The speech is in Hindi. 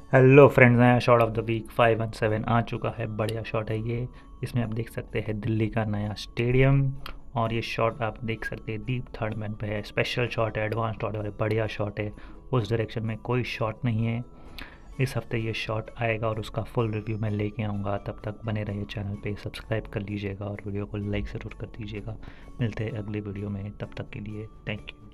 हेलो फ्रेंड्स, नया शॉट ऑफ द वीक 517 आ चुका है। बढ़िया शॉट है ये। इसमें आप देख सकते हैं दिल्ली का नया स्टेडियम। और ये शॉट आप देख सकते हैं डीप थर्ड मैन पे है। स्पेशल शॉट है, एडवांस शॉट है, बढ़िया शॉट है। उस डायरेक्शन में कोई शॉट नहीं है। इस हफ्ते ये शॉट आएगा और उसका फुल रिव्यू मैं लेके आऊँगा। तब तक बने रहिए चैनल पे, सब्सक्राइब कर लीजिएगा और वीडियो को लाइक ज़रूर कर दीजिएगा। मिलते हैं अगली वीडियो में, तब तक के लिए थैंक यू।